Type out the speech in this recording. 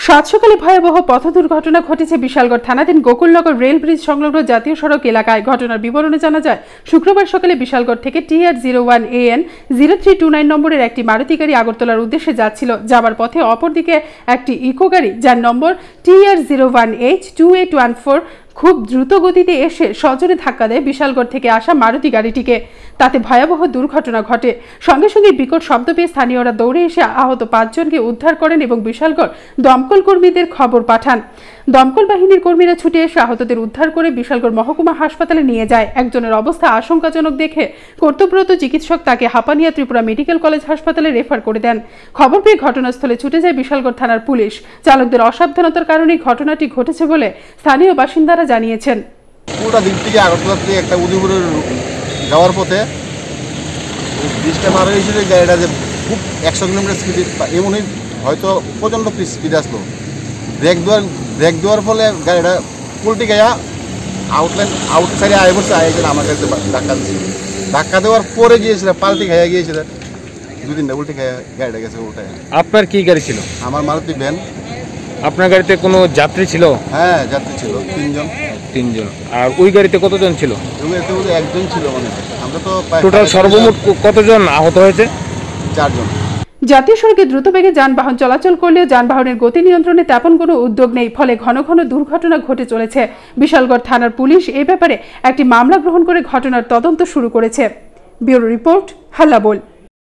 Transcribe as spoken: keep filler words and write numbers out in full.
সাত সকালে ভয়াবহ পথ দুর্ঘটনা ঘটেছে বিশালগড় থানাধীন গোকুলনগর রেল ব্রিজ সংলগ্ন জাতীয় সড়ক এলাকায়। ঘটনার বিবরণে জানা যায়, শুক্রবার সকালে বিশালগড় থেকে T R zero one A N zero three two nine নম্বরের একটি মারুতি গাড়ি আগরতলার উদ্দেশ্যে যাচ্ছিল। যাবার পথে অপরদিকে একটি ইকো গাড়ি যার number T R zero one H two eight one four খুব দ্রুত গতিতে এসে সজোরে ধাক্কা দেয় বিশালগড় থেকে আসা মারুতি গাড়িটিকে। তাতে ভয়াবহ দুর্ঘটনা ঘটে। সঙ্গে সঙ্গে বিকট শব্দ পেয়ে স্থানীয়রা দৌড়ে এসে আহত পাঁচজনকে উদ্ধার করেন এবং বিশালগড় দমকল কর্মীদের খবর পাঠান। দমকল বাহিনীর কর্মীরা ছুটে এসে আহতদের উদ্ধার করে বিশালগড় মহকুমা হাসপাতালে নিয়ে যায়। একজনের অবস্থা আশঙ্কাজনক দেখে কর্তব্যরত চিকিৎসক তাকে হাপানিয়া ত্রিপুরা মেডিকেল কলেজ হাসপাতালে রেফার করে দেন। খবর পেয়ে ঘটনাস্থলে ছুটে যায় বিশালগড় থানার পুলিশ। চালকদের অসাবধানতার কারণেই ঘটনাটি ঘটেছে বলে স্থানীয় বাসিন্দারা জানিয়েছেন। পুরোটা দিক থেকে আগরতলা থেকে একটা উদয়পুরের যাওয়ার পথে ব্রিজটা মারা হয়েছিল, গাড়িটা যে খুব একশো কিলোমিটার স্পিডে এমনই হয়তো প্রচণ্ড স্পিড আসলো। ব্রেক দেওয়ার ব্রেক দেওয়ার ফলে গাড়িটা উল্টে গেয়া আউটলাইন আউট সাইডে আয় বসে আয় গেলে আমার কাছে ধাক্কা দিয়েছিল। ধাক্কা দেওয়ার পরে গিয়েছিল, পাল্টি খাইয়া গিয়েছিল, দু তিনটা উল্টে খাইয়া গাড়িটা গেছে উল্টায়। আপনার কি গাড়ি ছিল? আমার মারুতি ভ্যান। আপনার গাড়িতে কোনো যাত্রী ছিল? হ্যাঁ, যাত্রী ছিল তিনজন। তিনজন। আর ওই গাড়িতে কতজন ছিল? ওই গাড়িতে বলতে একজন ছিল মনে হয়। আমরা তো টোটাল সর্বমোট কতজন আহত হয়েছে? চারজন। জাতীয় সড়কে দ্রুতবেগে যানবাহন চলাচল করলেও যানবাহনের গতি নিয়ন্ত্রণে তেমন কোনো উদ্যোগ নেই, ফলে ঘন ঘন দুর্ঘটনা ঘটে চলেছে। বিশালগড় থানার পুলিশ এ ব্যাপারে একটি মামলা গ্রহণ করে ঘটনার তদন্ত শুরু করেছে। Bureau report, হাল্লাবোল।